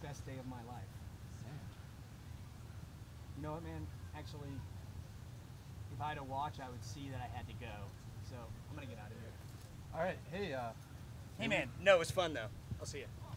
best day of my life. Same. You know what, man? Actually, if I had a watch, I would see that I had to go. So I'm gonna get out of here. All right. Hey. Hey, man. No, it was fun though. I'll see you.